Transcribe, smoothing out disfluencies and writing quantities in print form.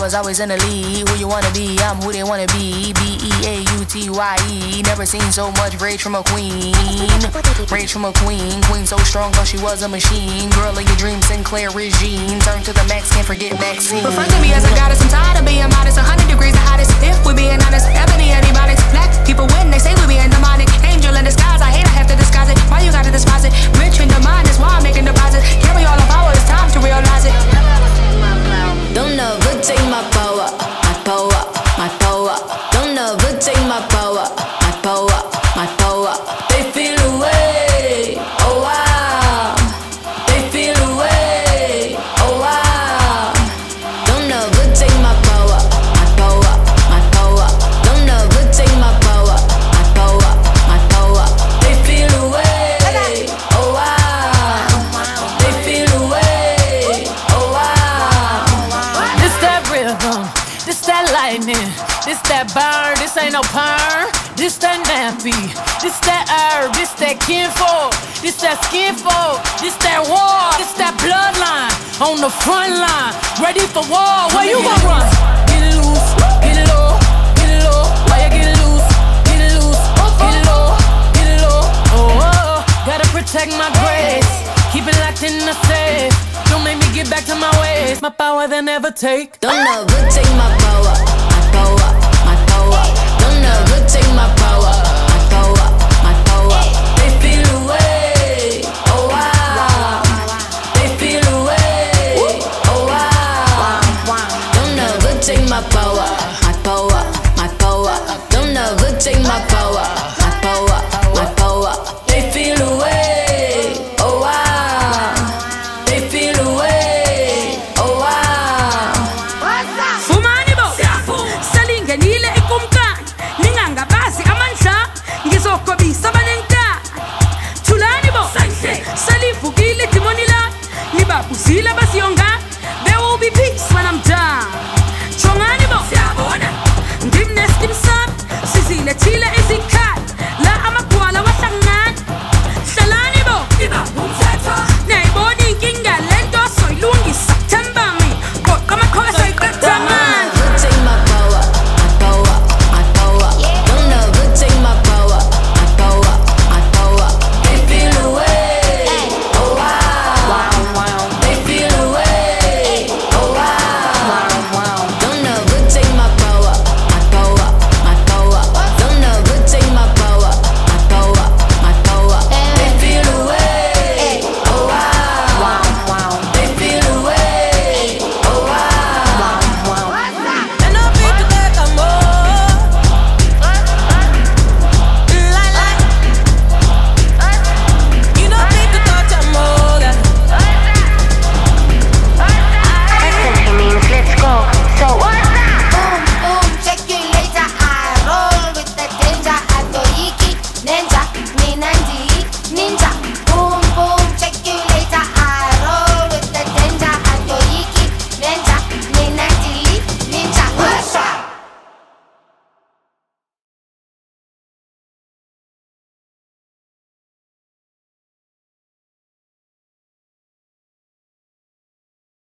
was always in the lead. Who you wanna be? I'm who they wanna be. B-E-A-U-T-Y-E. Never seen so much rage from a queen. Rage from a queen. Queen so strong, thought she was a machine. Girl of your dreams, Sinclair regime. Turn to the max, can't forget Maxine. Refer to me as a goddess, I'm tired of being modest. 100 degrees the hottest, if we're being honest. Ebony antibiotics. Black people win, they say we being demonic. Angel in disguise, I hate I have to disguise it. Why you gotta despise it? Rich in the mind is why I'm making deposits. Carry all the power, it's time to realize it. Don't ever take my power, my power, my power. Don't ever take my power, my power, my power. They feel away, oh wow. They feel away, oh wow. Don't ever take my power, my power, my power. Don't ever take my power, my power, my power. They feel away, oh wow. They feel away, oh wow. This that rhythm, this that lightning, this that burn, this ain't no perm. This that nappy, this that herb, this that kinfolk, this that skinfolk, this that war, this that bloodline on the front line, ready for war. Where you gon' run? Get it loose, get it low, get it low. Why you get it loose, get it loose, get it low, get it low. Oh, oh, gotta protect my grace, keep it locked in the safe. Don't make me get back to my ways. My power they never take. Don't ever take my power, my power, my power. Don't ever take my power.